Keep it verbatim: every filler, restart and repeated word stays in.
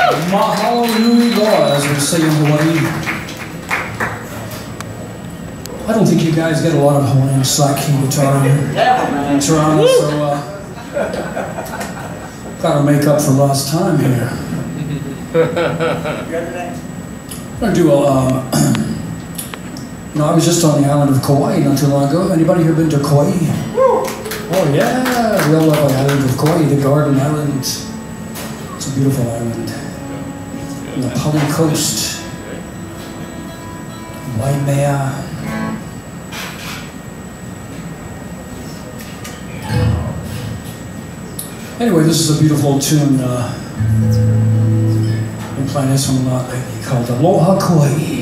Mahalo nui loa, as we say in Hawaii. I don't think you guys get a lot of Hawaiian slacking guitar here. In Toronto, so uh, gotta make up for lost time here. I'm gonna do a, um, you know, I was just on the island of Kaua'i not too long ago. Anybody here been to Kaua'i? Oh yeah, we all love the island of Kaua'i, the Garden Island. It's a beautiful island. On the Pali Coast. Waimea. Anyway, this is a beautiful tune. Uh, been playing this one a lot lately called Aloha Kaua'i.